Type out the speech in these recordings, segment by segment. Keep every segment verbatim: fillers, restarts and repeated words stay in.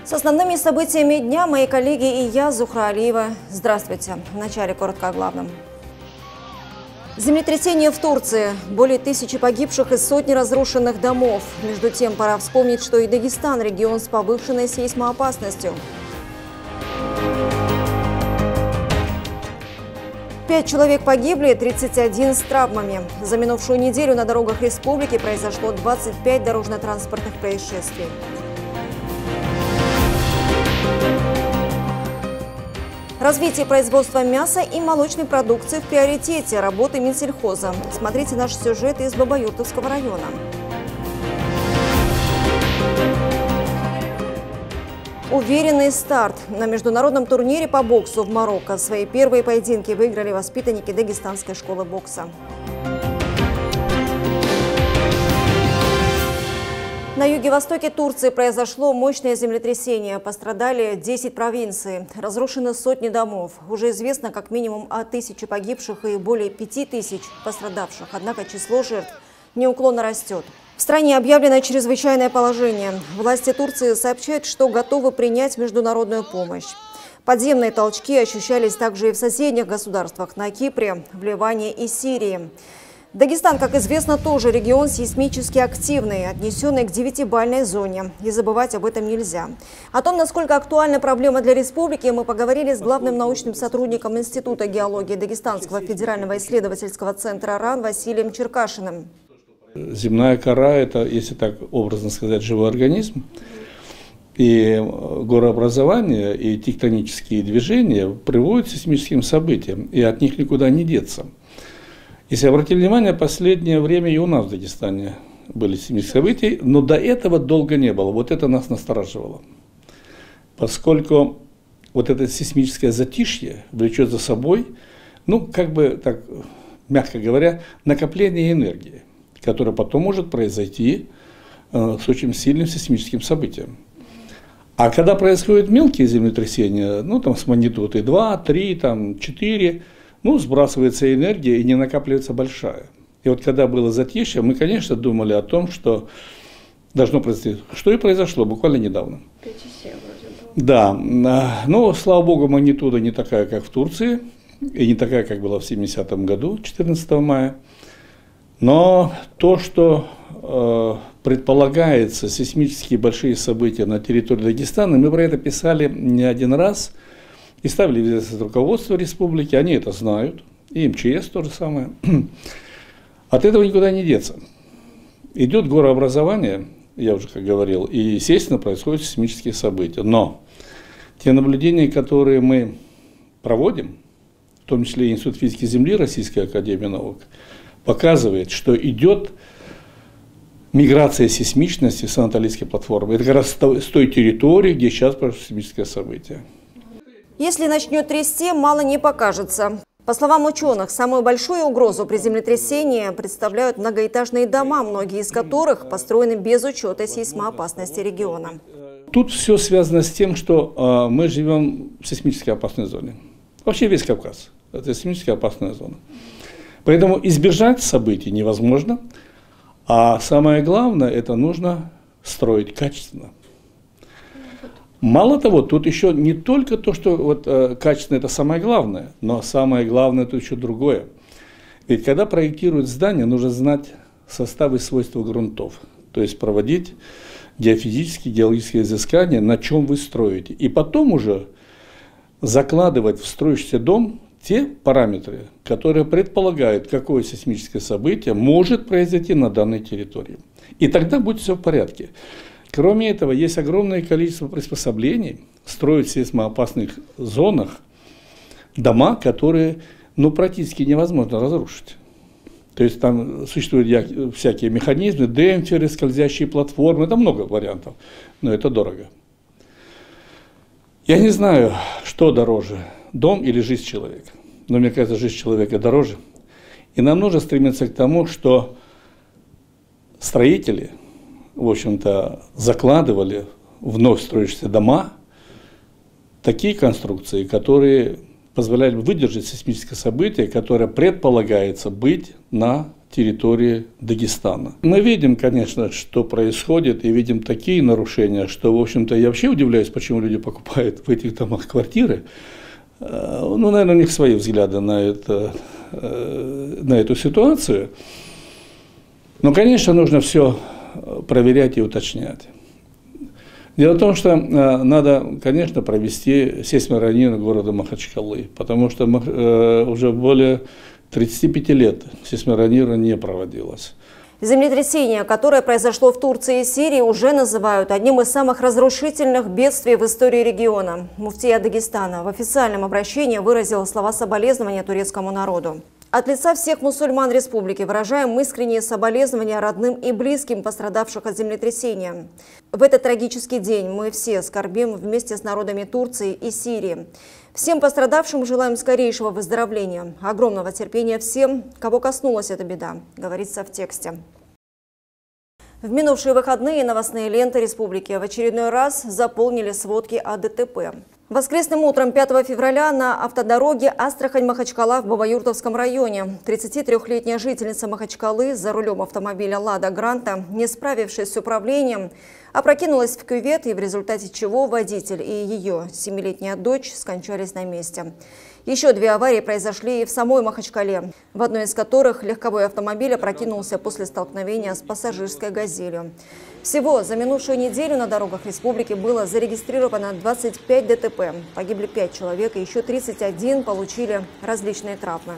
С основными событиями дня мои коллеги и я, Зухра Алиева. Здравствуйте. Вначале коротко о главном. Землетрясение в Турции. Более тысячи погибших и сотни разрушенных домов. Между тем, пора вспомнить, что и Дагестан – регион с повышенной сейсмоопасностью. Пять человек погибли, тридцать один с травмами. За минувшую неделю на дорогах республики произошло двадцать пять дорожно-транспортных происшествий. Развитие производства мяса и молочной продукции в приоритете работы Минсельхоза. Смотрите наш сюжет из Бабаюртовского района. Уверенный старт. На международном турнире по боксу в Марокко свои первые поединки выиграли воспитанники Дагестанской школы бокса. На юге-востоке Турции произошло мощное землетрясение. Пострадали десять провинций. Разрушены сотни домов. Уже известно как минимум о тысяче погибших и более пяти тысяч пострадавших. Однако число жертв неуклонно растет. В стране объявлено чрезвычайное положение. Власти Турции сообщают, что готовы принять международную помощь. Подземные толчки ощущались также и в соседних государствах – на Кипре, в Ливане и Сирии. Дагестан, как известно, тоже регион сейсмически активный, отнесенный к девятибалльной зоне. И забывать об этом нельзя. О том, насколько актуальна проблема для республики, мы поговорили с главным научным сотрудником Института геологии Дагестанского федерального исследовательского центра РАН Василием Черкашиным. Земная кора – это, если так образно сказать, живой организм. И горообразование, и тектонические движения приводят к сейсмическим событиям, и от них никуда не деться. Если обратили внимание, в последнее время и у нас в Дагестане были сейсмические события, но до этого долго не было. Вот это нас настораживало. Поскольку вот это сейсмическое затишье влечет за собой, ну, как бы так, мягко говоря, накопление энергии, которое потом может произойти э, с очень сильным сейсмическим событием. А когда происходят мелкие землетрясения, ну, там с магнитудой два, три, там, четыре, ну, сбрасывается энергия и не накапливается большая. И вот когда было затишье, мы, конечно, думали о том, что должно произойти. Что и произошло буквально недавно. Да, но, слава богу, магнитуда не такая, как в Турции, и не такая, как была в семидесятом году, четырнадцатого мая. Но то, что э, предполагается сейсмические большие события на территории Дагестана, мы про это писали не один раз. И ставили в известность руководство республики, они это знают, и МЧС то же самое. От этого никуда не деться. Идет горообразование, я уже как говорил, и, естественно, происходят сейсмические события. Но те наблюдения, которые мы проводим, в том числе и Институт физики Земли Российской академии наук, показывает, что идет миграция сейсмичности с Анатолийской платформы. Это как раз с той территории, где сейчас происходит сейсмическое событие. Если начнет трясти, мало не покажется. По словам ученых, самую большую угрозу при землетрясении представляют многоэтажные дома, многие из которых построены без учета сейсмоопасности региона. Тут все связано с тем, что э, мы живем в сейсмически опасной зоне. Вообще весь Кавказ – это сейсмически опасная зона. Поэтому избежать событий невозможно, а самое главное – это нужно строить качественно. Мало того, тут еще не только то, что вот, э, качественно это самое главное, но самое главное тут еще другое. Ведь когда проектируют здание, нужно знать составы и свойства грунтов, то есть проводить геофизические, геологические изыскания, на чем вы строите. И потом уже закладывать в строящийся дом те параметры, которые предполагают, какое сейсмическое событие может произойти на данной территории. И тогда будет все в порядке. Кроме этого, есть огромное количество приспособлений строить в сейсмоопасных зонах дома, которые ну, практически невозможно разрушить. То есть там существуют всякие механизмы, демпферы, скользящие платформы, это много вариантов, но это дорого. Я не знаю, что дороже, дом или жизнь человека, но мне кажется, жизнь человека дороже. И нам нужно стремиться к тому, что строители, в общем-то, закладывали в вновь строящиеся дома такие конструкции, которые позволяет выдержать сейсмическое событие, которое предполагается быть на территории Дагестана. Мы видим, конечно, что происходит, и видим такие нарушения, что, в общем-то, я вообще удивляюсь, почему люди покупают в этих домах квартиры. Ну, наверное, у них свои взгляды на, это, на эту ситуацию. Но, конечно, нужно все проверять и уточнять. Дело в том, что надо, конечно, провести сейсморонирование города Махачкалы, потому что уже более тридцати пяти лет сейсморонирование не проводилось. Землетрясение, которое произошло в Турции и Сирии, уже называют одним из самых разрушительных бедствий в истории региона. Муфтия Дагестана в официальном обращении выразил слова соболезнования турецкому народу. От лица всех мусульман республики выражаем искренние соболезнования родным и близким пострадавших от землетрясения. В этот трагический день мы все скорбим вместе с народами Турции и Сирии. Всем пострадавшим желаем скорейшего выздоровления, огромного терпения всем, кого коснулась эта беда, говорится в тексте. В минувшие выходные новостные ленты республики в очередной раз заполнили сводки о ДТП. Воскресным утром пятого февраля на автодороге Астрахань-Махачкала в Бабаюртовском районе тридцатитрёхлетняя жительница Махачкалы за рулем автомобиля «Лада Гранта», не справившись с управлением, опрокинулась в кювет, и в результате чего водитель и ее семилетняя дочь скончались на месте. Еще две аварии произошли и в самой Махачкале, в одной из которых легковой автомобиль опрокинулся после столкновения с пассажирской «Газелью». Всего за минувшую неделю на дорогах республики было зарегистрировано двадцать пять ДТП. Погибли пять человек, и еще тридцать один получили различные травмы.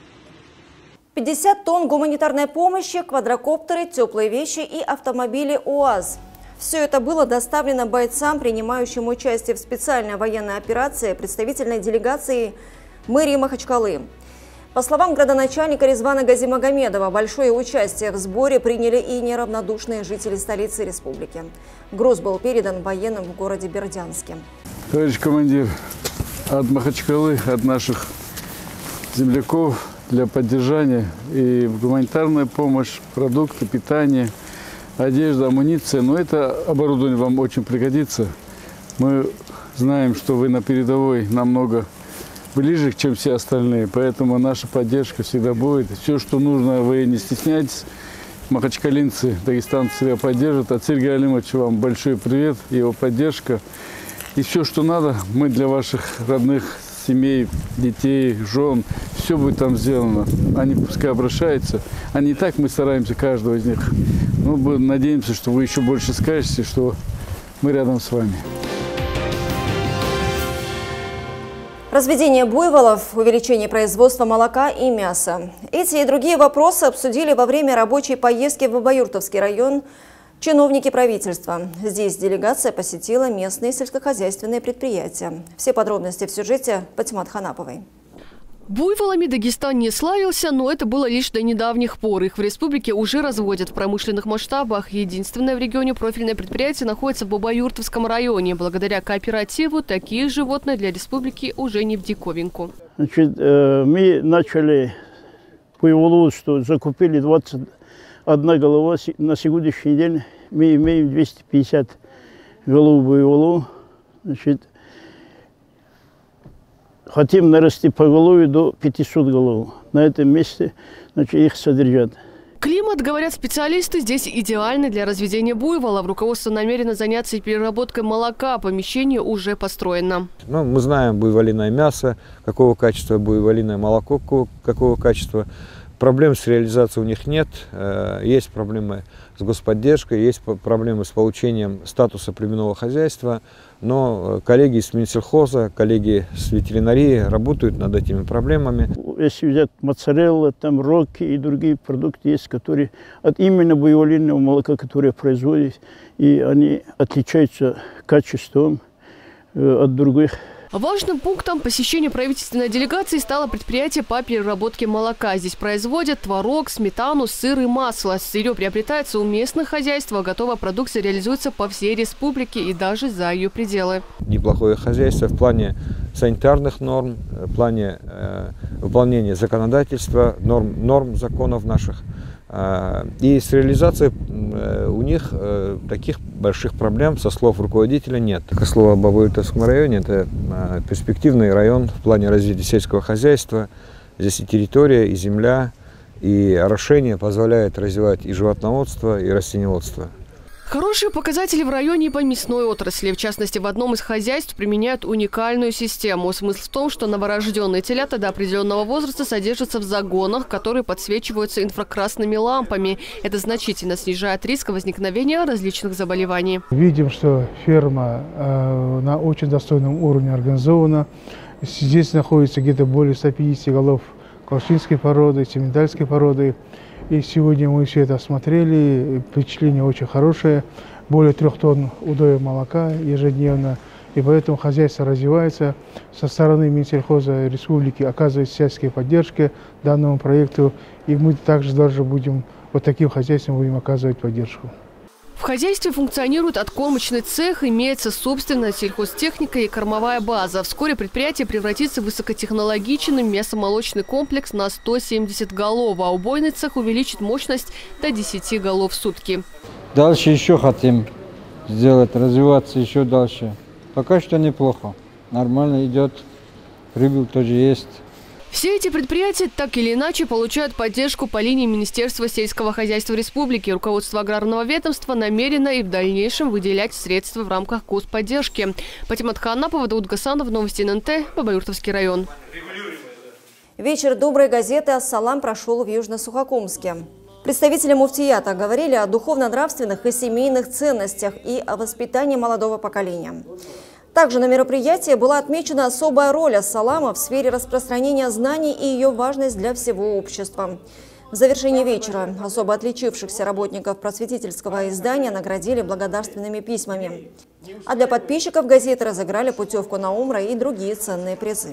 пятьдесят тонн гуманитарной помощи, квадрокоптеры, теплые вещи и автомобили УАЗ. Все это было доставлено бойцам, принимающим участие в специальной военной операции представительной делегации мэрии Махачкалы. По словам градоначальника Резвана Газимагомедова, большое участие в сборе приняли и неравнодушные жители столицы республики. Груз был передан военным в городе Бердянске. Товарищ командир, от Махачкалы, от наших земляков для поддержания и гуманитарная помощь, продукты, питание, одежда, амуниция. Но это оборудование вам очень пригодится. Мы знаем, что вы на передовой намного ближе, чем все остальные, поэтому наша поддержка всегда будет. Все, что нужно, вы не стесняйтесь. Махачкалинцы, дагестанцы себя поддержат. От Сергея Алимовича вам большой привет, его поддержка. И все, что надо, мы для ваших родных семей, детей, жен, все будет там сделано. Они пускай обращаются. А не так мы стараемся каждого из них. Ну, надеемся, что вы еще больше скажете, что мы рядом с вами. Разведение буйволов, увеличение производства молока и мяса. Эти и другие вопросы обсудили во время рабочей поездки в Бабаюртовский район чиновники правительства. Здесь делегация посетила местные сельскохозяйственные предприятия. Все подробности в сюжете Патимат Ханаповой. Буйволами Дагестан не славился, но это было лишь до недавних пор. Их в республике уже разводят в промышленных масштабах. Единственное в регионе профильное предприятие находится в Бабаюртовском районе. Благодаря кооперативу такие животные для республики уже не в диковинку. Значит, мы начали буйволу, что закупили двадцать одна голова. На сегодняшний день мы имеем двести пятьдесят голов буйволу. Значит, хотим нарасти поголовье до пятисот голов. На этом месте, значит, их содержат. Климат, говорят специалисты, здесь идеальный для разведения буйволов. Руководство намерено заняться и переработкой молока. Помещение уже построено. Ну, мы знаем буйволиное мясо, какого качества, буйволиное молоко, какого качества. Проблем с реализацией у них нет. Есть проблемы с господдержкой, есть проблемы с получением статуса племенного хозяйства. Но коллеги из Минсельхоза, коллеги с ветеринарии работают над этими проблемами. Если взять моцарелла, там роки и другие продукты есть, которые от именно буйволиного молока, которые производят, и они отличаются качеством э, от других. Важным пунктом посещения правительственной делегации стало предприятие по переработке молока. Здесь производят творог, сметану, сыр и масло. Сырье приобретается у местных хозяйств, а готовая продукция реализуется по всей республике и даже за ее пределы. Неплохое хозяйство в плане санитарных норм, в плане э, выполнения законодательства, норм, норм законов наших. И с реализацией у них таких больших проблем, со слов руководителя, нет. К слову, об Бобоюртовском районе, это перспективный район в плане развития сельского хозяйства. Здесь и территория, и земля, и орошение позволяет развивать и животноводство, и растениеводство. Хорошие показатели в районе и по мясной отрасли. В частности, в одном из хозяйств применяют уникальную систему. Смысл в том, что новорожденные телята до определенного возраста содержатся в загонах, которые подсвечиваются инфракрасными лампами. Это значительно снижает риск возникновения различных заболеваний. Видим, что ферма э, на очень достойном уровне организована. Здесь находится где-то более ста пятидесяти голов колчинской породы, семидальской породы. И сегодня мы все это осмотрели, впечатление очень хорошее, более трех тонн удоя молока ежедневно, и поэтому хозяйство развивается. Со стороны Минсельхоза Республики оказывается всяческая поддержка данному проекту, и мы также даже будем, вот таким хозяйствам будем оказывать поддержку. В хозяйстве функционирует откормочный цех, имеется собственная сельхозтехника и кормовая база. Вскоре предприятие превратится в высокотехнологичный мясомолочный комплекс на сто семьдесят голов, а убойный цех увеличит мощность до десяти голов в сутки. Дальше еще хотим сделать, развиваться еще дальше. Пока что неплохо, нормально идет, прибыль тоже есть. Все эти предприятия так или иначе получают поддержку по линии Министерства сельского хозяйства Республики. Руководство аграрного ведомства намерено и в дальнейшем выделять средства в рамках господдержки. Патимат Ханапова, Дауд Гасанов, новости эн эн тэ, Бобоюртовский район. Вечер доброй газеты «Ассалам» прошел в Южно-Сухокумске. Представители муфтията говорили о духовно-нравственных и семейных ценностях и о воспитании молодого поколения. Также на мероприятии была отмечена особая роль ас-салама в сфере распространения знаний и ее важность для всего общества. В завершении вечера особо отличившихся работников просветительского издания наградили благодарственными письмами. А для подписчиков газеты разыграли путевку на умра и другие ценные призы.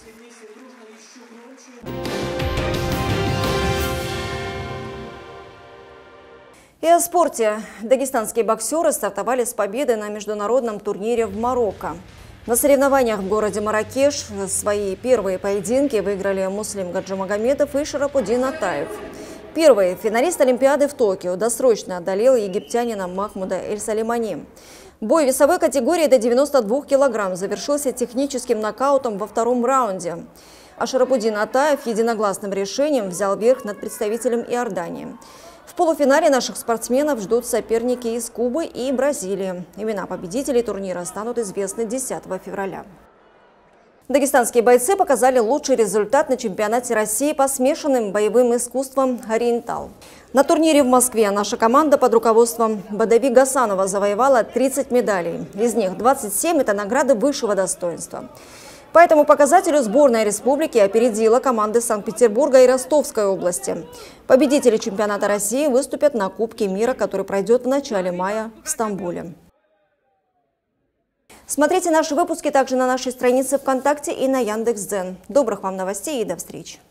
И о спорте. Дагестанские боксеры стартовали с победой на международном турнире в Марокко. На соревнованиях в городе Марракеш свои первые поединки выиграли Муслим Гаджимагомедов и Шарапудин Атаев. Первый финалист Олимпиады в Токио досрочно одолел египтянина Махмуда Эль-Салимани. Бой весовой категории до девяноста двух килограмм завершился техническим нокаутом во втором раунде. А Шарапудин Атаев единогласным решением взял верх над представителем Иордании. В полуфинале наших спортсменов ждут соперники из Кубы и Бразилии. Имена победителей турнира станут известны десятого февраля. Дагестанские бойцы показали лучший результат на чемпионате России по смешанным боевым искусствам «Ориентал». На турнире в Москве наша команда под руководством Бадави Гасанова завоевала тридцать медалей. Из них двадцать семь – это награды высшего достоинства. По этому показателю сборная республики опередила команды Санкт-Петербурга и Ростовской области. Победители чемпионата России выступят на Кубке мира, который пройдет в начале мая в Стамбуле. Смотрите наши выпуски также на нашей странице ВКонтакте и на Яндекс.Дзен. Добрых вам новостей и до встречи!